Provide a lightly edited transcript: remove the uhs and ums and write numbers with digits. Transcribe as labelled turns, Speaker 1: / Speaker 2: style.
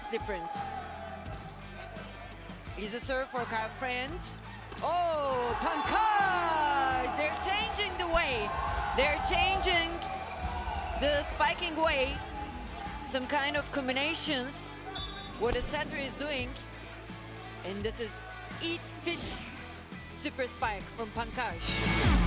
Speaker 1: makes difference. Easy serve for Kyle Friend. Oh, Pankaj! They're changing the way. They're changing the spiking way. Some kind of combinations. What a setter is doing. And this is Eat Fit Super Spike from Pankaj.